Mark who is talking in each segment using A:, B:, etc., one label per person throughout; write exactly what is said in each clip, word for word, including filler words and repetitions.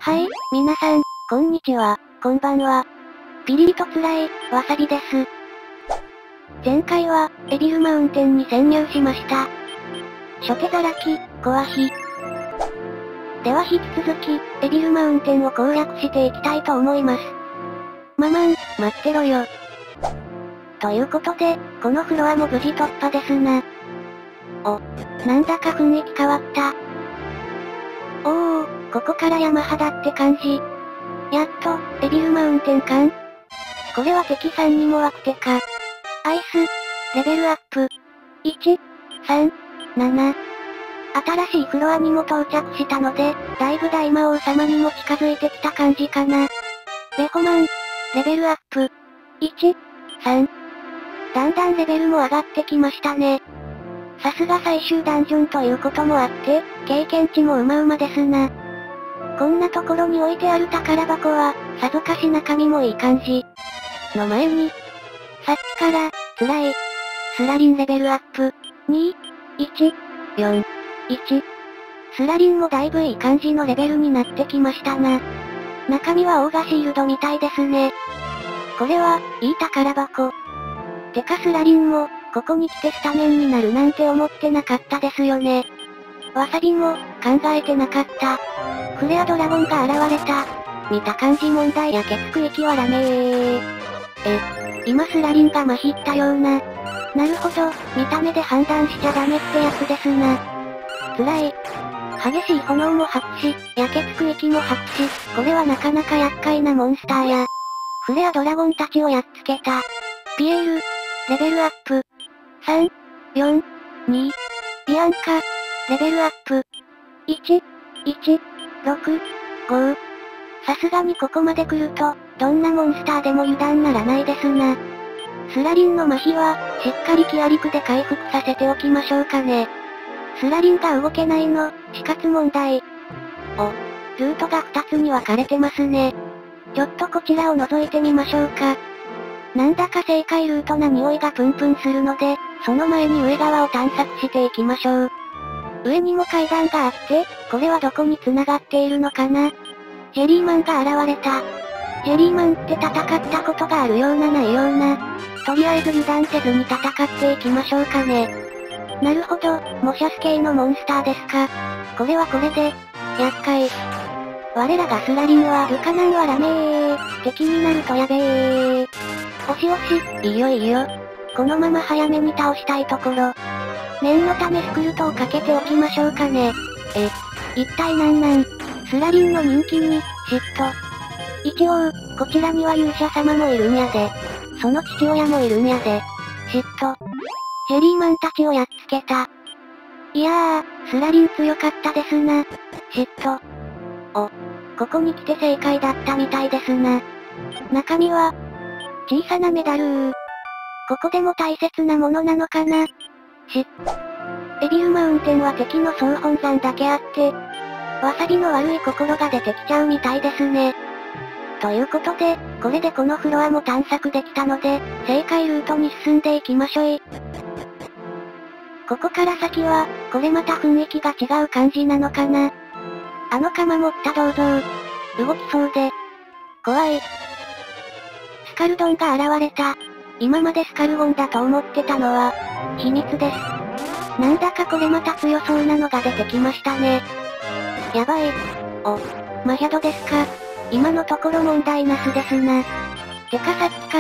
A: はい、皆さん、こんにちは、こんばんは。ピリリと辛い、わさびです。前回は、エビルマウンテンに潜入しました。初手ざらき、コアヒ。では引き続き、エビルマウンテンを攻略していきたいと思います。ママン、待ってろよ。ということで、このフロアも無事突破ですな。お、なんだか雰囲気変わった。おー、ここから山肌って感じ。やっと、エビルマウンテンかん？これは敵さんにも枠手か。アイス、レベルアップ。いち、さん、なな。新しいフロアにも到着したので、だいぶ大魔王様にも近づいてきた感じかな。ベホマン、レベルアップ。いち、さん。だんだんレベルも上がってきましたね。さすが最終ダンジョンということもあって、経験値もうまうまですな。こんなところに置いてある宝箱は、さぞかし中身もいい感じ。の前に、さっきから、辛い、スラリンレベルアップ、に、いち、よん、いち。スラリンもだいぶいい感じのレベルになってきましたな。中身はオーガシールドみたいですね。これは、いい宝箱。てかスラリンも、ここに来てスタメンになるなんて思ってなかったですよね。わさびも、考えてなかった。フレアドラゴンが現れた。見た感じ問題やケツ区域はラメー。え、今スラリンがまひったような。なるほど、見た目で判断しちゃダメってやつですな。辛い。激しい炎も吐くし、やけつ区域も吐くし、これはなかなか厄介なモンスターや。フレアドラゴンたちをやっつけた。ピエール、レベルアップ。さん、よん、に。ビアンカ、レベルアップ。いち、いち、ろく、ご。さすがにここまで来ると、どんなモンスターでも油断ならないですな。スラリンの麻痺は、しっかりキアリクで回復させておきましょうかね。スラリンが動けないの、死活問題。お、ルートがふたつに分かれてますね。ちょっとこちらを覗いてみましょうか。なんだか正解ルートな匂いがプンプンするので、その前に上側を探索していきましょう。上にも階段があって、これはどこに繋がっているのかな？ジェリーマンが現れた。ジェリーマンって戦ったことがあるようなないような。とりあえず油断せずに戦っていきましょうかね。なるほど、モシャス系のモンスターですか。これはこれで、厄介。我らがスラリンはルカナンはラメー。敵になるとやべー。押し押し、いいよいいよ。このまま早めに倒したいところ。念のためスクルトをかけておきましょうかね。え、一体なんなん？スラリンの人気に、嫉妬。一応、こちらには勇者様もいるんやで。その父親もいるんやで。嫉妬。ジェリーマンたちをやっつけた。いやー、スラリン強かったですな。嫉妬。お、ここに来て正解だったみたいですな。中身は、小さなメダルー。ここでも大切なものなのかな？し、エビルマウンテンは敵の総本山だけあって、わさびの悪い心が出てきちゃうみたいですね。ということで、これでこのフロアも探索できたので、正解ルートに進んでいきましょい。ここから先は、これまた雰囲気が違う感じなのかな。あの鎌持った銅像、動きそうで、怖い。スカルドンが現れた。今までスカルゴンだと思ってたのは、秘密です。なんだかこれまた強そうなのが出てきましたね。やばい。お、マヒャドですか。今のところ問題なしですな。てかさっきから、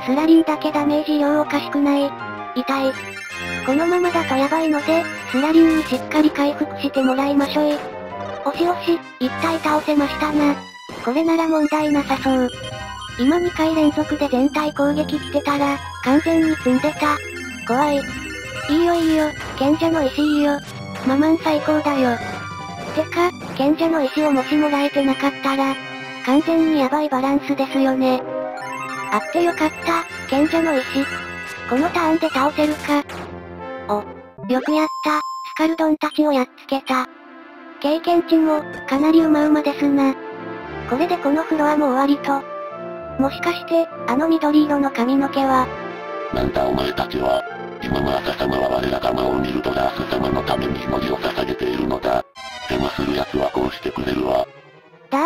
A: スラリンだけダメージ量おかしくない？痛い。このままだとやばいので、スラリンにしっかり回復してもらいましょい。押し押し、一体倒せましたな。これなら問題なさそう。今にかい連続で全体攻撃来てたら、完全に積んでた。怖い。いいよいいよ、賢者の石いいよ。ママン最高だよ。てか、賢者の石をもしもらえてなかったら、完全にヤバいバランスですよね。あってよかった、賢者の石。このターンで倒せるか。お、よくやった、スカルドンたちをやっつけた。経験値も、かなりうまうまですな。これでこのフロアも終わりと。もしかして、あの緑色の髪の毛は。
B: なんだお前たちは。今の朝様は我らが魔王ミルドラース様のために祈りを捧げているのだ。邪魔する奴はこうしてくれるわ。
A: ダー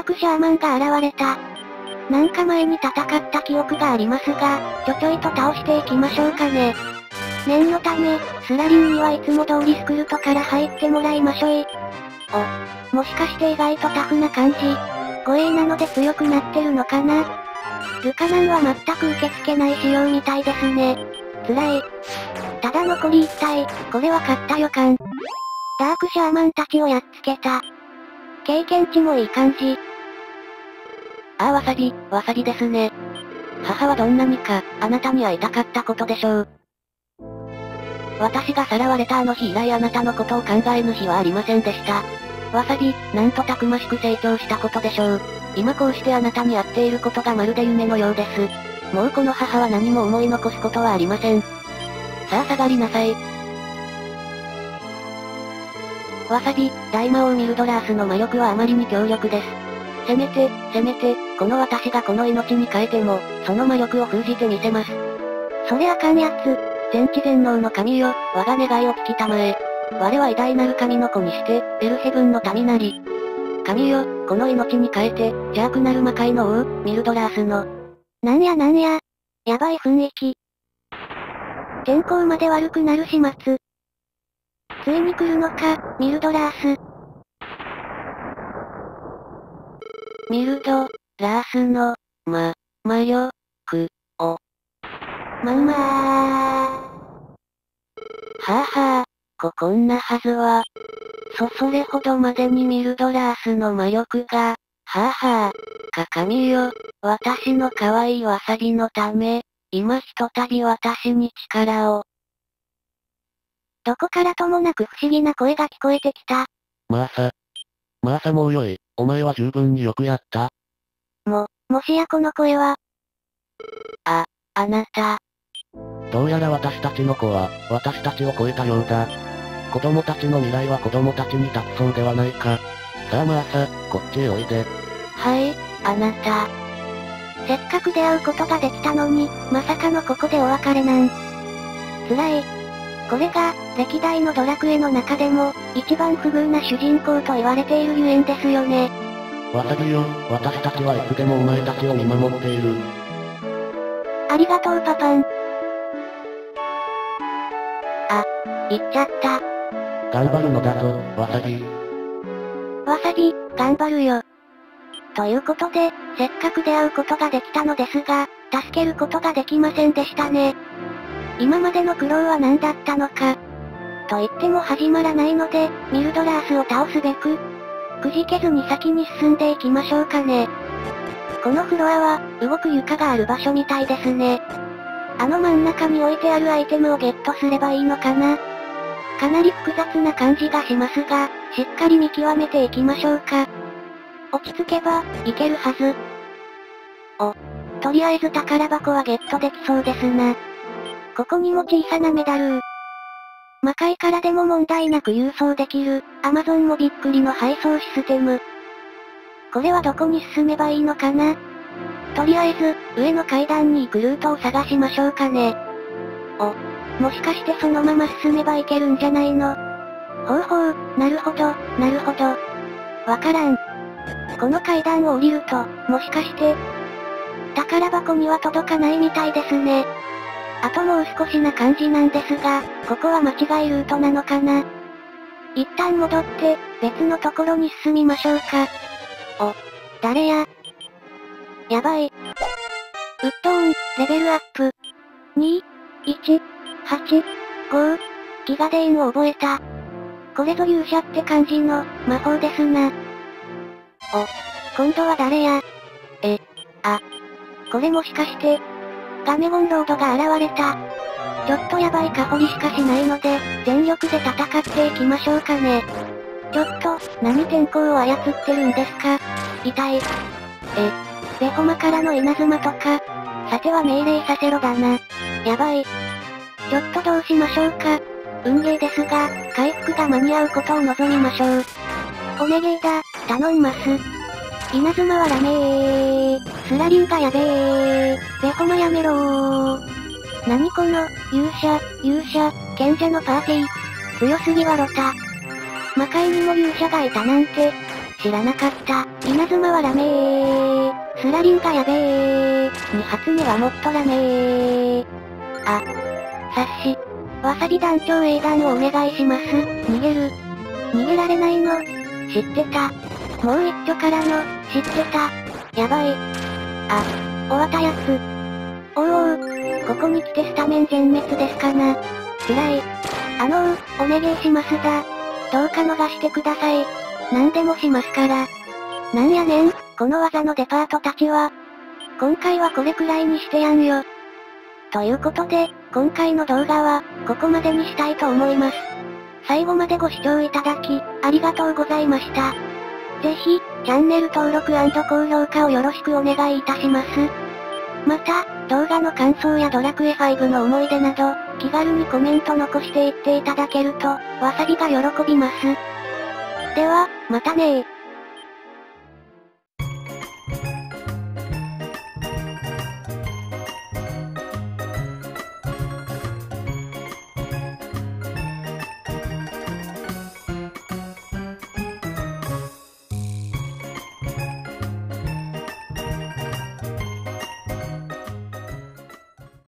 A: ークシャーマンが現れた。なんか前に戦った記憶がありますが、ちょちょいと倒していきましょうかね。念のため、スラリンにはいつも通りスクルトから入ってもらいましょい。お、もしかして意外とタフな感じ。護衛なので強くなってるのかな。ルカナンは全く受け付けない仕様みたいですね。辛い。ただ残りいち体、これは勝った予感。ダークシャーマンたちをやっつけた。経験値もいい感じ。
C: ああわさび、わさびですね。母はどんなにか、あなたに会いたかったことでしょう。私がさらわれたあの日以来あなたのことを考えぬ日はありませんでした。わさび、なんとたくましく成長したことでしょう。今こうしてあなたに会っていることがまるで夢のようです。もうこの母は何も思い残すことはありません。さあ下がりなさい。わさび、大魔王ミルドラースの魔力はあまりに強力です。せめて、せめて、この私がこの命に変えても、その魔力を封じてみせます。
A: それあかんやつ。
C: 全知全能の神よ、我が願いを聞きたまえ。我は偉大なる神の子にして、エルヘブンの民なり。神よ、この命に変えて、邪悪なる魔界の王、ミルドラースの。
A: なんやなんや。やばい雰囲気。天候まで悪くなる始末。ついに来るのか、ミルドラース。
C: ミルド、ラースの、ま、魔力、を。
A: まんまー。
C: はあはあ、こ、こんなはずは。そ、それほどまでにミルドラースの魔力が、はあはあ、か神よ、私の可愛いわさびのため、今ひとたび私に力を。
A: どこからともなく不思議な声が聞こえてきた。
B: マーサ。マーサもうよい、お前は十分によくやった。
A: も、もしやこの声は。
C: あ、あなた。
B: どうやら私たちの子は、私たちを超えたようだ。子供たちの未来は子供たちに託そうではないか。さあマーサ、こっちへおいで。
C: はい、あなた。
A: せっかく出会うことができたのに、まさかのここでお別れなん。辛い。これが、歴代のドラクエの中でも、一番不遇な主人公と言われているゆえんですよね。
B: わさびよ、私たちはいつでもお前たちを見守っている。
A: ありがとうパパン。
C: あ、言っちゃった。
B: 頑張るのだぞ、わさび。
A: わさび、頑張るよ。ということで、せっかく出会うことができたのですが、助けることができませんでしたね。今までの苦労は何だったのか。と言っても始まらないので、ミルドラースを倒すべく、くじけずに先に進んでいきましょうかね。このフロアは、動く床がある場所みたいですね。あの真ん中に置いてあるアイテムをゲットすればいいのかな。かなり複雑な感じがしますが、しっかり見極めていきましょうか。落ち着けば、いけるはず。お、とりあえず宝箱はゲットできそうですな。ここにも小さなメダル。魔界からでも問題なく郵送できる、アマゾンもびっくりの配送システム。これはどこに進めばいいのかな。とりあえず、上の階段に行くルートを探しましょうかね。お、もしかしてそのまま進めばいけるんじゃないの。ほうほう、なるほど、なるほど。わからん。この階段を降りると、もしかして、宝箱には届かないみたいですね。あともう少しな感じなんですが、ここは間違いルートなのかな。一旦戻って、別のところに進みましょうか。お、誰や。やばい。ウッドオン、レベルアップ。に、いち、はち、ご、ギガデインを覚えた。これぞ勇者って感じの、魔法ですな。お、今度は誰や。え、あ、これもしかして、ガメゴンロードが現れた。ちょっとヤバいか掘りしかしないので、全力で戦っていきましょうかね。ちょっと、何天候を操ってるんですか。痛い。え、ベホマからの稲妻とか、さては命令させろだな。やばい。ちょっとどうしましょうか。運ゲーですが、回復が間に合うことを望みましょう。お願いだ、頼んます。稲妻はダメー。スラリンがやべー。ベホマやめろー。何この、勇者、勇者、賢者のパーティー。強すぎはロタ。魔界にも勇者がいたなんて、 知らなかった。稲妻はラメー。スラリンがやべー。二発目はもっとラメー。あ。察し。わさび団長英断をお願いします。逃げる。逃げられないの。知ってた。もう一丁からの、知ってた。やばい。あ。終わったやつ。おーおー。ここに来てスタメン全滅ですかな。辛い。あのー、お願いしますだ。どうか逃してください。何でもしますから。なんやねん、この技のデパートたちは。今回はこれくらいにしてやんよ。ということで、今回の動画は、ここまでにしたいと思います。最後までご視聴いただき、ありがとうございました。ぜひ、チャンネル登録&高評価をよろしくお願いいたします。また、動画の感想やドラクエファイブの思い出など、気軽にコメント残していっていただけると、わさびが喜びます。では、またねー。